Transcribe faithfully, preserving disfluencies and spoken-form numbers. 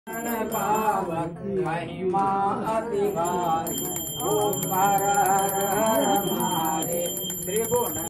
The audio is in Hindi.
पावन महिमा अति भारी ओम हर हर हर महादेव त्रिभुवन।